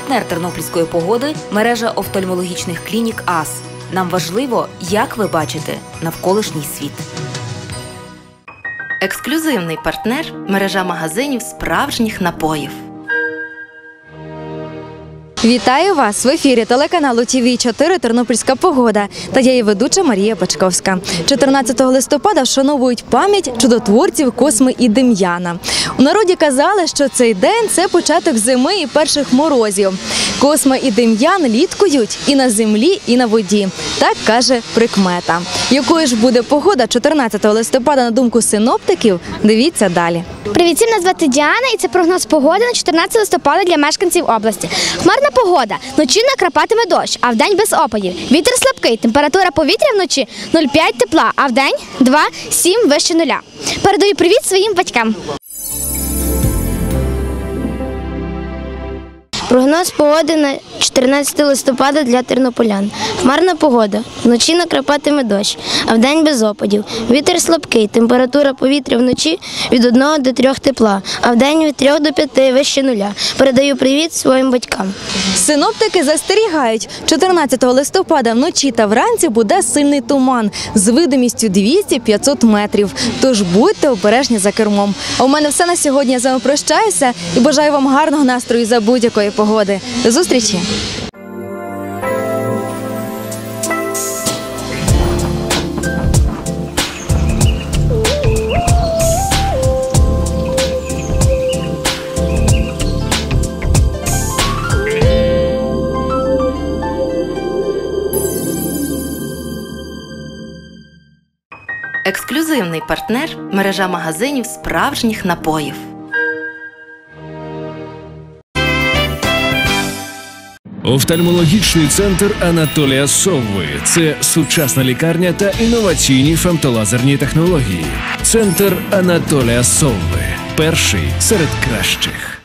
Партнер тернопільської погоди – мережа офтальмологічних клінік АС. Нам важливо, як ви бачите навколишній світ. Ексклюзивний партнер – мережа магазинів справжніх напоїв. Вітаю вас! В ефірі телеканалу ТВ4 «Тернопільська погода» та я її ведуча Марія Пачковська. 14 листопада вшановують пам'ять чудотворців Косми і Дем'яна. У народі казали, що цей день – це початок зими і перших морозів. Косма і Дем'ян літкують і на землі, і на воді. Так каже прикмета. Якою ж буде погода 14 листопада на думку синоптиків? Дивіться далі. Привіт, всім, мене звати Діана і це прогноз погоди на 14 листопада для мешканців області. Хмарна погода, вночі накрапатиме дощ, а вдень без опадів. Вітер слабкий, температура повітря вночі 0,5 тепла, а вдень 2,7 вище нуля. Передаю привіт своїм батькам. Прогноз погоди на 14 листопада для тернополян. Хмарна погода, вночі накрапатиме дощ, а вдень без опадів. Вітер слабкий, температура повітря вночі від 1 до 3 тепла, а вдень від 3 до 5 вище нуля. Передаю привіт своїм батькам. Синоптики застерігають, 14 листопада вночі та вранці буде сильний туман з видимістю 200-500 метрів. Тож будьте обережні за кермом. А у мене все на сьогодні. Я з вами прощаюся і бажаю вам гарного настрою за будь-якої погоди. До зустрічі! Ексклюзивний партнер – мережа магазинів справжніх напоїв. Офтальмологічний центр Анатолія Совви – це сучасна лікарня та інноваційні фемтолазерні технології. Центр Анатолія Совви – перший серед кращих.